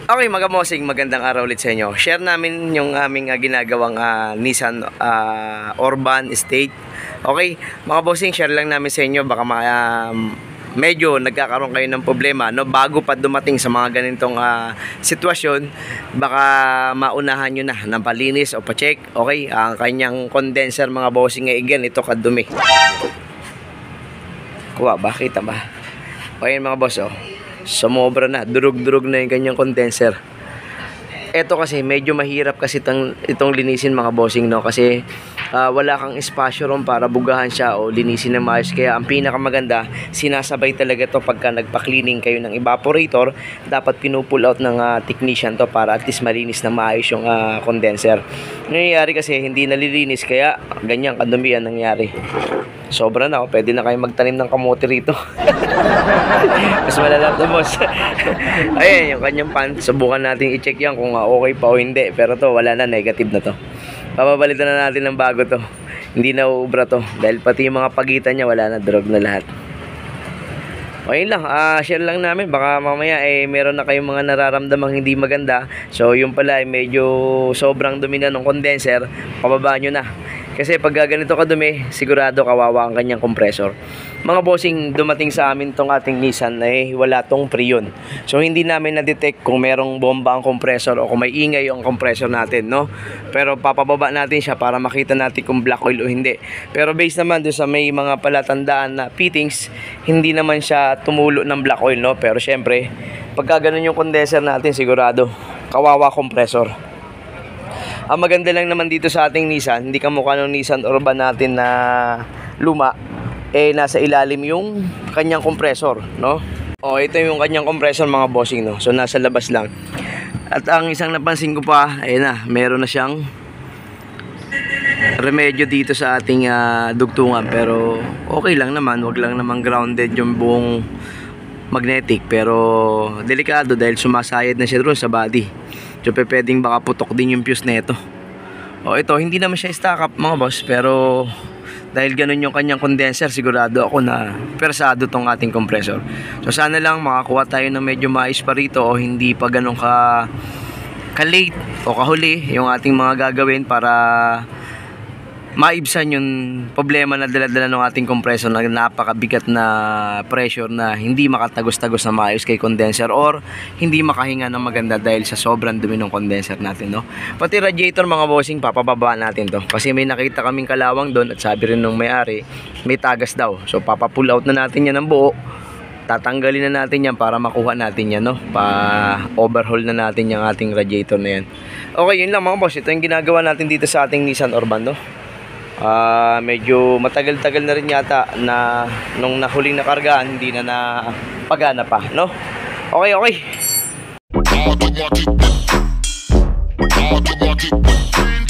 Okay, mga bossing, magandang araw ulit sa inyo. Share namin yung aming ginagawang Nissan Urban Estate. Okay, mga bossing, share lang namin sa inyo. Baka medyo nagkakaroon kayo ng problema, no? Bago pa dumating sa mga ganitong sitwasyon, baka maunahan nyo na ng palinis o pa-check. Okay, ang kanyang condenser, mga bossing, ay ganito kadumi. Kuha, bakit ba? Okay, mga boss, sumobra na, durug-durug na yung kanyang condenser. Ito kasi medyo mahirap kasi itong linisin, mga bossing, no, kasi wala kang espasyo ron para bugahan siya o linisin ng maayos. Kaya ang pinakamaganda, sinasabay talaga to pagka nagpa-cleaning kayo ng evaporator. Dapat pinupull out ng technician to para at least malinis na maayos yung condenser. Nangyayari kasi hindi nalilinis, kaya ganyan kadumi ang nangyari. Sobra na, pwede na kayo magtanim ng kamote rito. Mas malala to, boss. Ayan, yung kanyang pan, subukan natin i-check yan kung okay pa o hindi. Pero to, wala na, negative na to. Papabalitan na natin ng bago to. Hindi na uubra to, dahil pati yung mga pagitan niya, wala na, drug na lahat. Okay lang, share lang namin. Baka mamaya meron na kayong mga nararamdamang hindi maganda. So yung pala medyo sobrang dumi na ng condenser, pababa nyo na. Kasi pag ganito kadumi, sigurado kawawa ang kanyang compressor. Mga bossing, dumating sa amin tong ating Nissan wala tong Freon. So hindi namin na-detect kung merong bomba ang compressor o kung may ingay yung compressor natin, no? Pero papababa natin siya para makita natin kung black oil o hindi. Pero based naman doon sa may mga palatandaan na fittings, hindi naman siya tumulo ng black oil, no? Pero syempre, pagka ganun yung condenser natin, sigurado kawawa compressor. Ang maganda lang naman dito sa ating Nissan, hindi kamukha ng Nissan Urban natin na luma, nasa ilalim yung kanyang compressor, no? Ito yung kanyang compressor, mga bossing, no? So nasa labas lang. At ang isang napansin ko pa, meron na siyang remedyo dito sa ating dugtungan. Pero okay lang naman, wag lang naman grounded yung buong magnetic. Pero delikado dahil sumasayad na siya doon sa body. So pwedeng baka putok din yung fuse nito. Ito, hindi naman siya stock up, mga boss, pero dahil ganun yung kanyang condenser, sigurado ako na persado tong ating compressor. So sana lang makakuha tayo ng medyo maayos pa rito o hindi pa ganun ka-late o kahuli yung ating mga gagawin para maibsan yung problema na dala-dala ng ating compressor na napakabigat na pressure na hindi makatagos-tagos na maayos kay condenser or hindi makahinga ng maganda dahil sa sobrang dumi ng condenser natin, no? Pati radiator, mga bossing, papababa natin to kasi may nakita kaming kalawang doon at sabi rin nung may-ari may tagas daw. So papapull out na natin yan ng buo, tatanggalin na natin yan para makuha natin yan, no? Pa-overhaul na natin yung ating radiator na yan. Okay, yun lang, mga boss. Ito yung ginagawa natin dito sa ating Nissan Urban, no? Medyo matagal-tagal na rin yata na nung nahuling nakargaan, hindi na pagana pa, no? Okay.